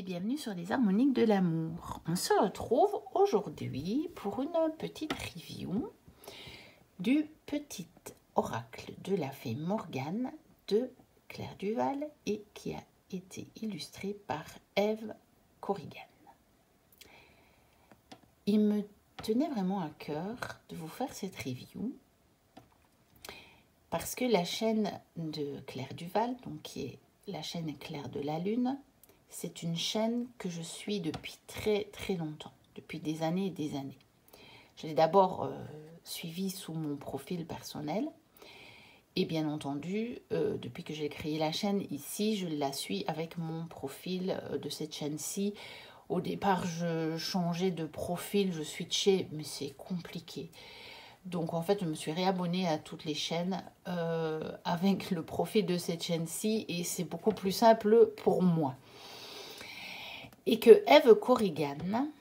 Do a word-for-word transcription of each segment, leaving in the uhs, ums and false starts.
et bienvenue sur les harmoniques de l'amour. On se retrouve aujourd'hui pour une petite review du petit oracle de la fée Morgane de Claire Duval et qui a été illustré par Eve Corrigan. Il me tenait vraiment à cœur de vous faire cette review parce que la chaîne de Claire Duval, donc qui est la chaîne Claire de la Lune, c'est une chaîne que je suis depuis très très longtemps, depuis des années et des années. Je l'ai d'abord euh, suivie sous mon profil personnel et bien entendu, euh, depuis que j'ai créé la chaîne ici, je la suis avec mon profil euh, de cette chaîne-ci. Au départ, je changeais de profil, je switchais, mais c'est compliqué. Donc en fait, je me suis réabonnée à toutes les chaînes euh, avec le profil de cette chaîne-ci et c'est beaucoup plus simple pour moi. Et que Eve Corrigan,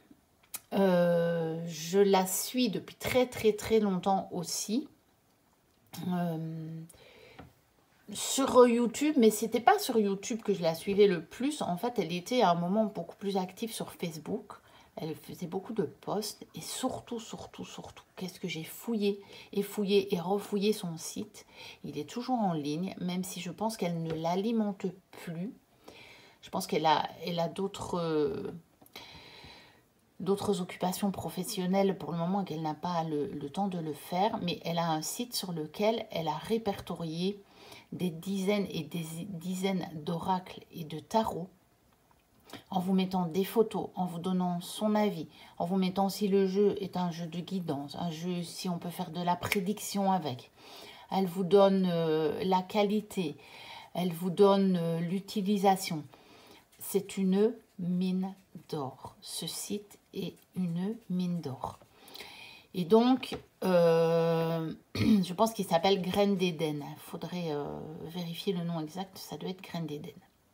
euh, je la suis depuis très très très longtemps aussi. Euh, sur YouTube, mais c'était pas sur YouTube que je la suivais le plus. En fait, elle était à un moment beaucoup plus active sur Facebook. Elle faisait beaucoup de posts et surtout, surtout, surtout, qu'est-ce que j'ai fouillé et fouillé et refouillé son site. Il est toujours en ligne, même si je pense qu'elle ne l'alimente plus. Je pense qu'elle a, elle a d'autres euh, d'autres occupations professionnelles pour le moment et qu'elle n'a pas le, le temps de le faire. Mais elle a un site sur lequel elle a répertorié des dizaines et des dizaines d'oracles et de tarots en vous mettant des photos, en vous donnant son avis, en vous mettant si le jeu est un jeu de guidance, un jeu si on peut faire de la prédiction avec. Elle vous donne euh, la qualité, elle vous donne euh, l'utilisation. C'est une mine d'or. Ce site est une mine d'or. Et donc, euh, je pense qu'il s'appelle Graines d'Éden. Il faudrait euh, vérifier le nom exact, ça doit être Graines d'Éden.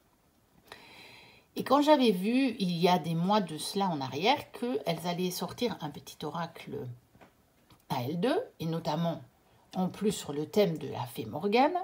Et quand j'avais vu, il y a des mois de cela en arrière, qu'elles allaient sortir un petit oracle à elles deux, et notamment, en plus, sur le thème de la fée Morgane,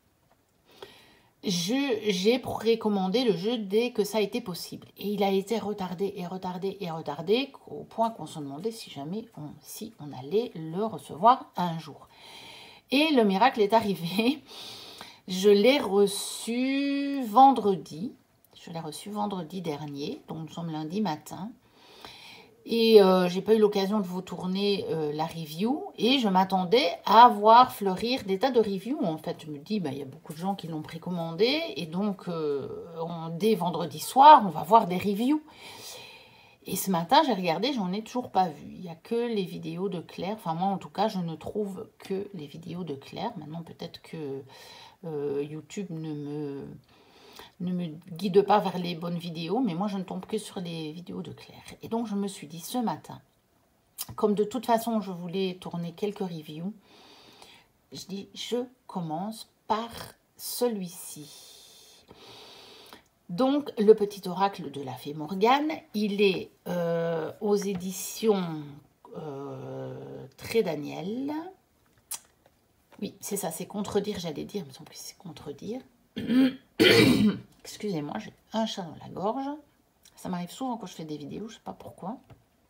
j'ai précommandé le jeu dès que ça a été possible. Et il a été retardé et retardé et retardé au point qu'on se demandait si jamais on, si on allait le recevoir un jour. Et le miracle est arrivé. Je l'ai reçu vendredi. Je l'ai reçu vendredi dernier, donc nous sommes lundi matin. Et euh, j'ai pas eu l'occasion de vous tourner euh, la review. Et je m'attendais à voir fleurir des tas de reviews. En fait, je me dis, bah, il y a beaucoup de gens qui l'ont précommandé. Et donc, euh, on, dès vendredi soir, on va voir des reviews. Et ce matin, j'ai regardé, j'en ai toujours pas vu. Il n'y a que les vidéos de Claire. Enfin, moi, en tout cas, je ne trouve que les vidéos de Claire. Maintenant, peut-être que euh, YouTube ne me... ne me guide pas vers les bonnes vidéos, mais moi je ne tombe que sur les vidéos de Claire. Et donc je me suis dit ce matin, comme de toute façon je voulais tourner quelques reviews, je dis je commence par celui-ci. Donc le petit oracle de la fée Morgane, il est euh, aux éditions euh, Très Daniel. Oui, c'est ça, c'est contredire, j'allais dire, mais en plus c'est contredire. Excusez-moi, j'ai un chat dans la gorge. Ça m'arrive souvent quand je fais des vidéos, je ne sais pas pourquoi.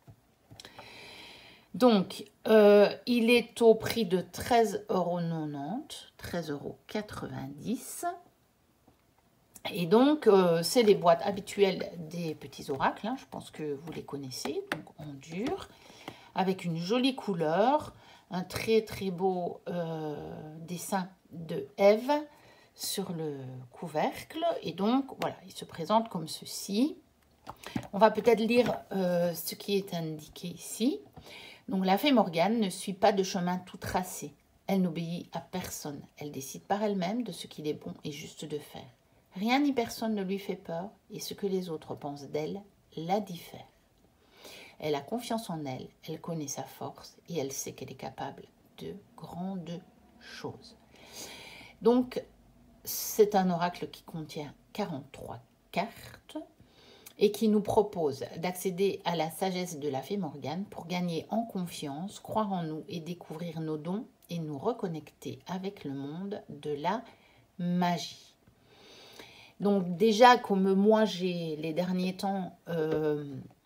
Donc, euh, il est au prix de treize euros quatre-vingt-dix, treize euros quatre-vingt-dix. Et donc, euh, c'est les boîtes habituelles des petits oracles. Hein, je pense que vous les connaissez. Donc, en dur, avec une jolie couleur, un très très beau euh, dessin de Eve sur le couvercle. Et donc, voilà, il se présente comme ceci. On va peut-être lire euh, ce qui est indiqué ici. Donc, la fée Morgane ne suit pas de chemin tout tracé. Elle n'obéit à personne. Elle décide par elle-même de ce qu'il est bon et juste de faire. Rien ni personne ne lui fait peur et ce que les autres pensent d'elle la diffère. Elle a confiance en elle, elle connaît sa force et elle sait qu'elle est capable de grandes choses. Donc, c'est un oracle qui contient quarante-trois cartes et qui nous propose d'accéder à la sagesse de la fée Morgane pour gagner en confiance, croire en nous et découvrir nos dons et nous reconnecter avec le monde de la magie. Donc déjà, comme moi, j'ai les derniers temps euh,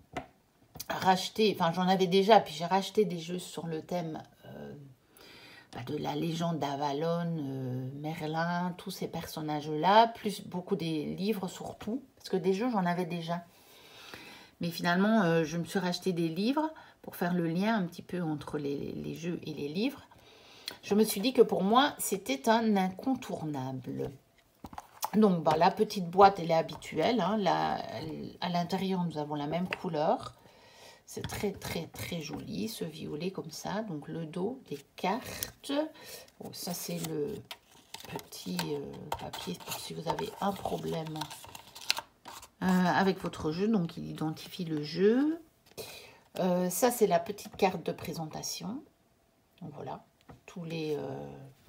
racheté, enfin j'en avais déjà, puis j'ai racheté des jeux sur le thème euh, bah, de la légende d'Avalon, euh, Merlin, tous ces personnages-là, plus beaucoup des livres surtout, parce que des jeux, j'en avais déjà. Mais finalement, euh, je me suis racheté des livres pour faire le lien un petit peu entre les, les jeux et les livres. Je me suis dit que pour moi, c'était un incontournable. Donc, bah, la petite boîte, elle est habituelle. Hein. La, à l'intérieur, nous avons la même couleur. C'est très, très, très joli, ce violet comme ça. Donc, le dos des cartes. Bon, ça, c'est le petit euh, papier pour si vous avez un problème euh, avec votre jeu. Donc, il identifie le jeu. Euh, ça, c'est la petite carte de présentation. Donc, voilà. Tous les, euh,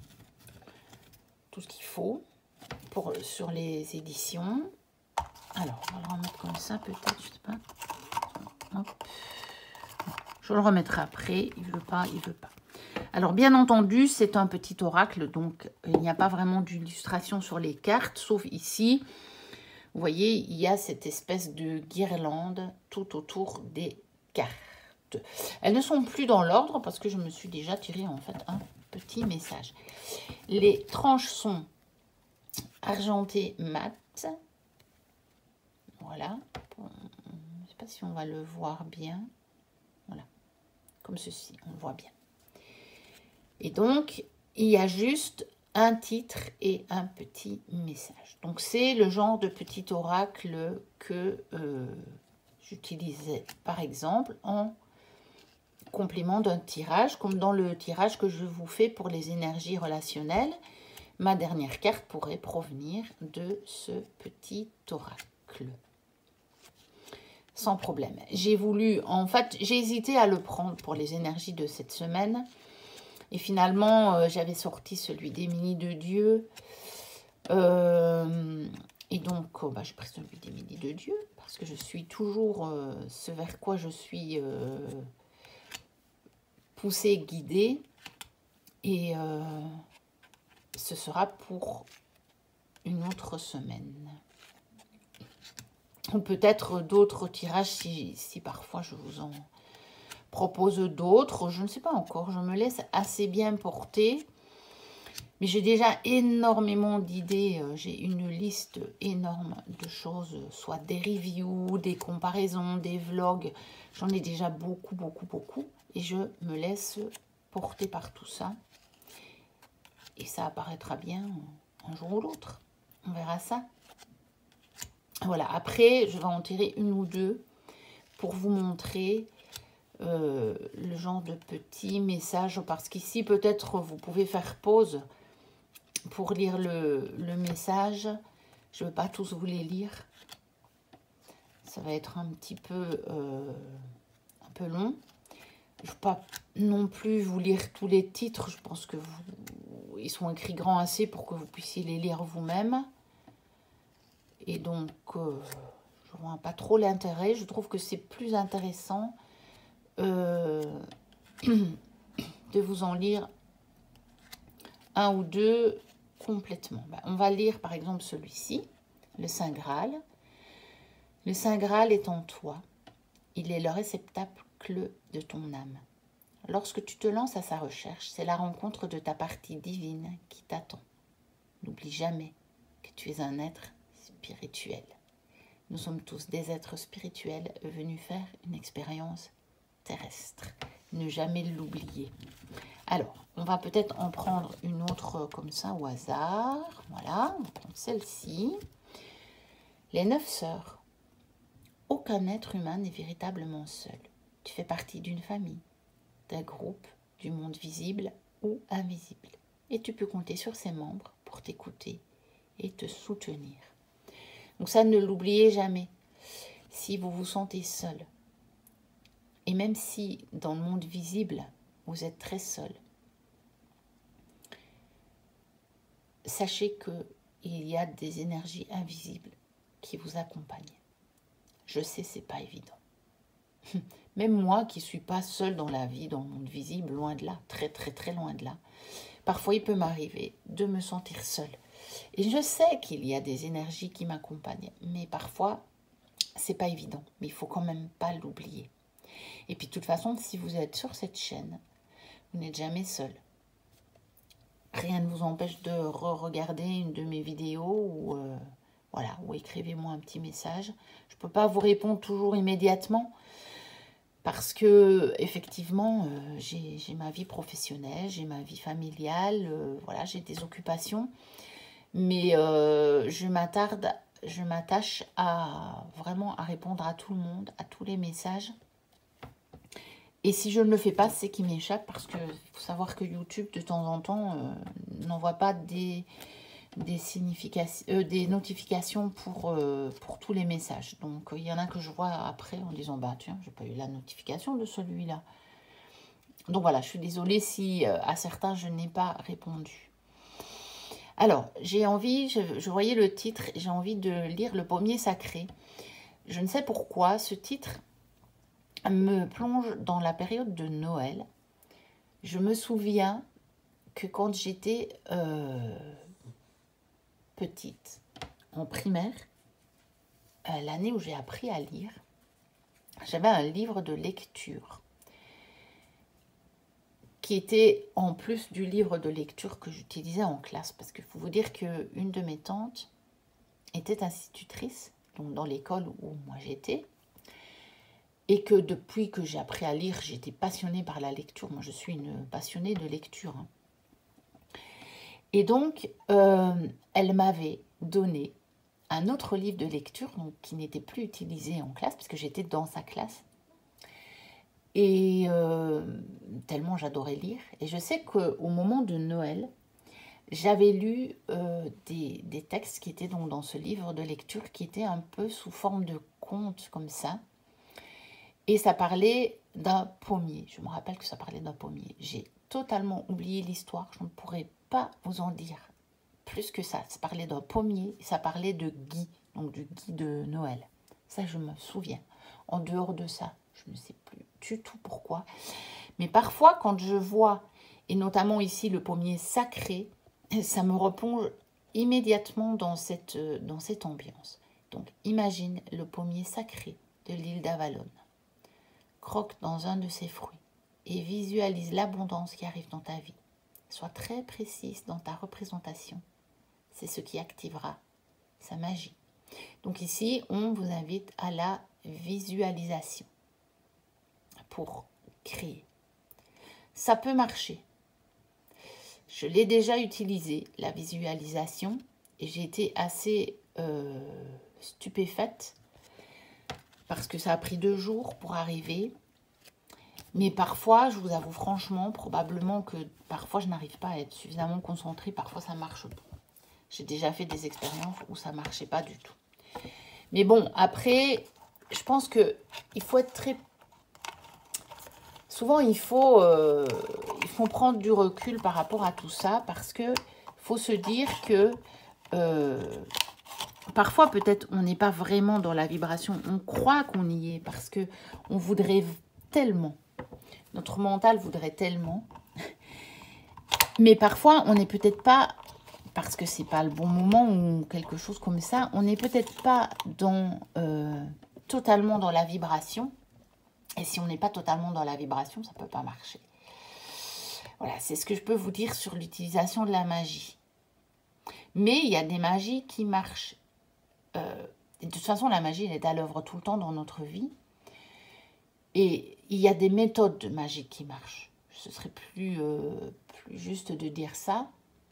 tout ce qu'il faut. Pour, sur les éditions. Alors, on va le remettre comme ça, peut-être, je sais pas. Hop. Je le remettrai après. Il veut pas, il veut pas. Alors, bien entendu, c'est un petit oracle, donc il n'y a pas vraiment d'illustration sur les cartes, sauf ici. Vous voyez, il y a cette espèce de guirlande tout autour des cartes. Elles ne sont plus dans l'ordre parce que je me suis déjà tiré en fait un petit message. Les tranches sont argenté mat. Voilà. Je ne sais pas si on va le voir bien. Voilà. Comme ceci, on le voit bien. Et donc, il y a juste un titre et un petit message. Donc, c'est le genre de petit oracle que euh, j'utilisais, par exemple, en complément d'un tirage, comme dans le tirage que je vous fais pour les énergies relationnelles. Ma dernière carte pourrait provenir de ce petit oracle. Sans problème. J'ai voulu, en fait, j'ai hésité à le prendre pour les énergies de cette semaine. Et finalement, euh, j'avais sorti celui d'Émilie de Dieu. Euh, et donc, oh, bah, j'ai pris celui d'Émilie de Dieu. Parce que je suis toujours euh, ce vers quoi je suis euh, poussée, guidée. Et... Euh, ce sera pour une autre semaine. Ou peut-être d'autres tirages si, si parfois je vous en propose d'autres. Je ne sais pas encore. Je me laisse assez bien porter. Mais j'ai déjà énormément d'idées. J'ai une liste énorme de choses. Soit des reviews, des comparaisons, des vlogs. J'en ai déjà beaucoup, beaucoup, beaucoup. Et je me laisse porter par tout ça. Et ça apparaîtra bien un jour ou l'autre. On verra ça. Voilà. Après, je vais en tirer une ou deux pour vous montrer euh, le genre de petits messages. Parce qu'ici, peut-être, vous pouvez faire pause pour lire le, le message. Je ne vais pas tous vous les lire. Ça va être un petit peu, euh, un peu long. Je ne vais pas non plus vous lire tous les titres. Je pense que vous, ils sont écrits grand assez pour que vous puissiez les lire vous-même. Et donc, euh, je ne vois pas trop l'intérêt. Je trouve que c'est plus intéressant euh, de vous en lire un ou deux complètement. Ben, on va lire par exemple celui-ci, le Saint Graal. Le Saint Graal est en toi. Il est le réceptacle de ton âme. Lorsque tu te lances à sa recherche, c'est la rencontre de ta partie divine qui t'attend. N'oublie jamais que tu es un être spirituel. Nous sommes tous des êtres spirituels venus faire une expérience terrestre. Ne jamais l'oublier. Alors, on va peut-être en prendre une autre comme ça au hasard. Voilà, on va prendre celle-ci. Les neuf sœurs. Aucun être humain n'est véritablement seul. Tu fais partie d'une famille, d'un groupe, du monde visible ou invisible. Et tu peux compter sur ses membres pour t'écouter et te soutenir. Donc ça, ne l'oubliez jamais. Si vous vous sentez seul, et même si dans le monde visible, vous êtes très seul, sachez qu'il y a des énergies invisibles qui vous accompagnent. Je sais, c'est pas évident. Même moi qui ne suis pas seule dans la vie, dans le monde visible, loin de là, très très très loin de là. Parfois, il peut m'arriver de me sentir seule. Et je sais qu'il y a des énergies qui m'accompagnent, mais parfois, c'est pas évident. Mais il faut quand même pas l'oublier. Et puis, de toute façon, si vous êtes sur cette chaîne, vous n'êtes jamais seul. Rien ne vous empêche de re-regarder une de mes vidéos ou, euh, voilà, ou écrivez-moi un petit message. Je ne peux pas vous répondre toujours immédiatement parce que, effectivement, euh, j'ai ma vie professionnelle, j'ai ma vie familiale, euh, voilà, j'ai des occupations. Mais euh, je m'attarde, je m'attache à vraiment à répondre à tout le monde, à tous les messages. Et si je ne le fais pas, c'est qu'il m'échappe parce que faut savoir que YouTube, de temps en temps, euh, n'envoie pas des, des, significations, euh, des notifications pour, euh, pour tous les messages. Donc, il y en a que je vois après en disant, bah tiens, j'ai pas eu la notification de celui-là. Donc voilà, je suis désolée si euh, à certains, je n'ai pas répondu. Alors, j'ai envie, je, je voyais le titre, j'ai envie de lire Le Pommier Sacré. Je ne sais pourquoi, ce titre me plonge dans la période de Noël. Je me souviens que quand j'étais euh, petite, en primaire, euh, l'année où j'ai appris à lire, j'avais un livre de lecture qui était en plus du livre de lecture que j'utilisais en classe. Parce qu'il faut vous dire qu'une de mes tantes était institutrice, donc dans l'école où moi j'étais, et que depuis que j'ai appris à lire, j'étais passionnée par la lecture. Moi, je suis une passionnée de lecture. Et donc, euh, elle m'avait donné un autre livre de lecture donc, qui n'était plus utilisé en classe, parce que j'étais dans sa classe. Et euh, tellement j'adorais lire. Et je sais qu'au moment de Noël, j'avais lu euh, des, des textes qui étaient donc dans ce livre de lecture, qui étaient un peu sous forme de contes comme ça. Et ça parlait d'un pommier. Je me rappelle que ça parlait d'un pommier. J'ai totalement oublié l'histoire. Je ne pourrais pas vous en dire plus que ça. Ça parlait d'un pommier. Ça parlait de gui, donc du gui de Noël. Ça, je me souviens. En dehors de ça, je ne sais plus du tout pourquoi. Mais parfois, quand je vois, et notamment ici le pommier sacré, ça me replonge immédiatement dans cette, dans cette ambiance. Donc, imagine le pommier sacré de l'île d'Avalon. Croque dans un de ses fruits et visualise l'abondance qui arrive dans ta vie. Sois très précise dans ta représentation. C'est ce qui activera sa magie. Donc ici, on vous invite à la visualisation pour créer. Ça peut marcher. Je l'ai déjà utilisé, la visualisation, et j'ai été assez euh, stupéfaite parce que ça a pris deux jours pour arriver. Mais parfois, je vous avoue franchement, probablement que parfois je n'arrive pas à être suffisamment concentrée. Parfois, ça marche pas. J'ai déjà fait des expériences où ça ne marchait pas du tout. Mais bon, après, je pense qu'il faut être très... Souvent, il faut, euh, il faut prendre du recul par rapport à tout ça. Parce qu'il faut se dire que... Euh, Parfois, peut-être, on n'est pas vraiment dans la vibration. On croit qu'on y est parce qu'on voudrait tellement. Notre mental voudrait tellement. Mais parfois, on n'est peut-être pas, parce que c'est pas le bon moment ou quelque chose comme ça, on n'est peut-être pas dans, euh, totalement dans la vibration. Et si on n'est pas totalement dans la vibration, ça ne peut pas marcher. Voilà, c'est ce que je peux vous dire sur l'utilisation de la magie. Mais il y a des magies qui marchent. Euh, de toute façon, la magie, elle est à l'œuvre tout le temps dans notre vie. Et il y a des méthodes de magie qui marchent. Ce serait plus, euh, plus juste de dire ça.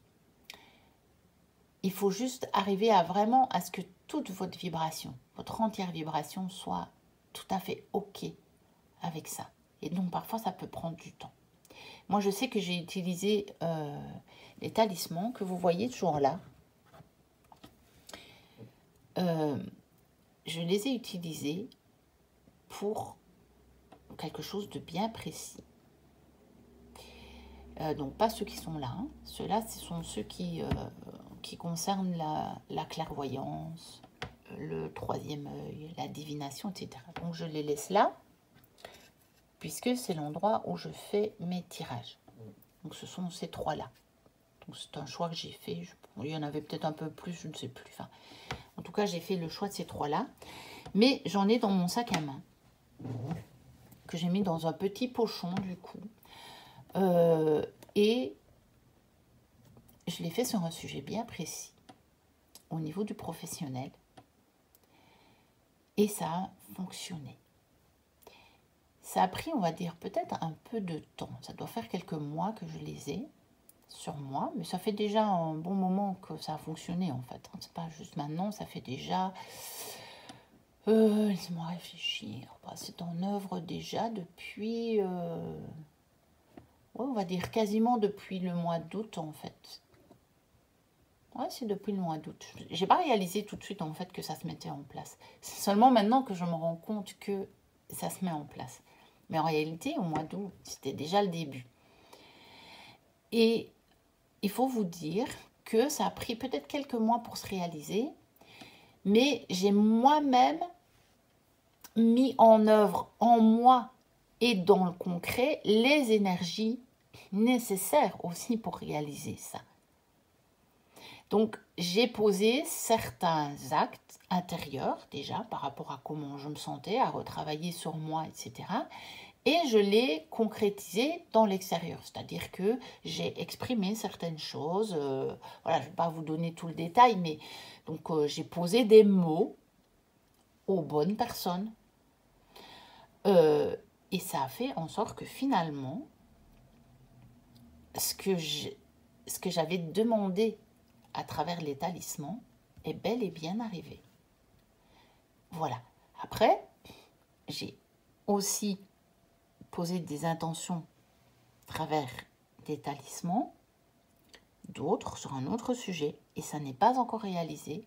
Il faut juste arriver à vraiment à ce que toute votre vibration, votre entière vibration soit tout à fait OK avec ça. Et donc, parfois, ça peut prendre du temps. Moi, je sais que j'ai utilisé euh, les talismans que vous voyez toujours là. Euh, je les ai utilisés pour quelque chose de bien précis. Euh, donc, pas ceux qui sont là. Hein. Ceux-là, ce sont ceux qui, euh, qui concernent la, la clairvoyance, le troisième œil, la divination, et cetera. Donc, je les laisse là, puisque c'est l'endroit où je fais mes tirages. Donc, ce sont ces trois-là. C'est un choix que j'ai fait. Je, il y en avait peut-être un peu plus, je ne sais plus. Enfin, en tout cas, j'ai fait le choix de ces trois-là. Mais j'en ai dans mon sac à main, que j'ai mis dans un petit pochon, du coup. Euh, et je l'ai fait sur un sujet bien précis, au niveau du professionnel. Et ça a fonctionné. Ça a pris, on va dire, peut-être un peu de temps. Ça doit faire quelques mois que je les ai sur moi, mais ça fait déjà un bon moment que ça a fonctionné, en fait. C'est pas juste maintenant, ça fait déjà... Euh, laissez-moi réfléchir. Bah, c'est en œuvre déjà depuis... Euh, ouais, on va dire quasiment depuis le mois d'août, en fait. Ouais, c'est depuis le mois d'août. J'ai pas réalisé tout de suite, en fait, que ça se mettait en place. C'est seulement maintenant que je me rends compte que ça se met en place. Mais en réalité, au mois d'août, c'était déjà le début. Et il faut vous dire que ça a pris peut-être quelques mois pour se réaliser, mais j'ai moi-même mis en œuvre en moi et dans le concret les énergies nécessaires aussi pour réaliser ça. Donc, j'ai posé certains actes intérieurs déjà par rapport à comment je me sentais, à retravailler sur moi, et cetera. Et je l'ai concrétisé dans l'extérieur, c'est-à-dire que j'ai exprimé certaines choses. Euh, voilà, je ne vais pas vous donner tout le détail, mais donc euh, j'ai posé des mots aux bonnes personnes. Euh, et ça a fait en sorte que finalement, ce que j'avais demandé à travers les talismans est bel et bien arrivé. Voilà. Après, j'ai aussi posé des intentions à travers des talismans, d'autres sur un autre sujet, et ça n'est pas encore réalisé.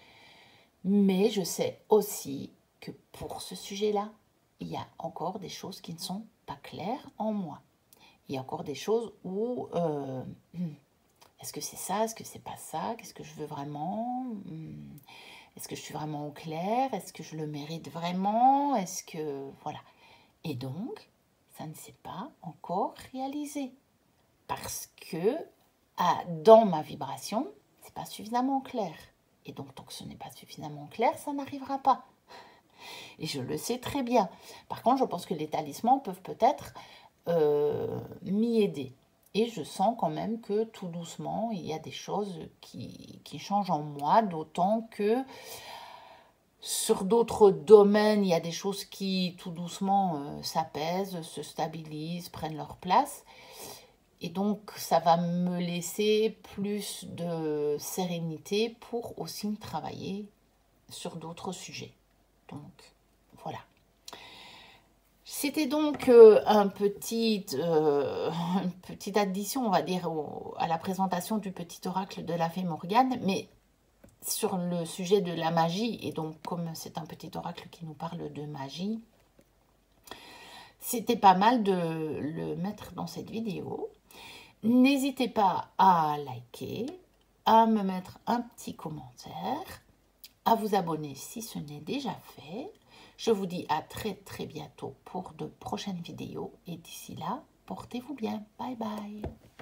Mais je sais aussi que pour ce sujet-là, il y a encore des choses qui ne sont pas claires en moi. Il y a encore des choses où... Euh, est-ce que c'est ça? Est-ce que c'est pas ça? Qu'est-ce que je veux vraiment? Est-ce que je suis vraiment au clair? Est-ce que je le mérite vraiment? Est-ce que... Voilà. Et donc, ça ne s'est pas encore réalisé. Parce que ah, dans ma vibration, c'est pas suffisamment clair. Et donc, tant que ce n'est pas suffisamment clair, ça n'arrivera pas. Et je le sais très bien. Par contre, je pense que les talismans peuvent peut-être euh, m'y aider. Et je sens quand même que tout doucement, il y a des choses qui, qui changent en moi, d'autant que sur d'autres domaines, il y a des choses qui tout doucement euh, s'apaisent, se stabilisent, prennent leur place. Et donc, ça va me laisser plus de sérénité pour aussi travailler sur d'autres sujets. Donc, voilà. C'était donc euh, un petit, euh, une petite addition, on va dire, au, à la présentation du petit oracle de la fée Morgane, mais sur le sujet de la magie, et donc comme c'est un petit oracle qui nous parle de magie, c'était pas mal de le mettre dans cette vidéo. N'hésitez pas à liker, à me mettre un petit commentaire, à vous abonner si ce n'est déjà fait. Je vous dis à très très bientôt pour de prochaines vidéos et d'ici là, portez-vous bien. Bye bye.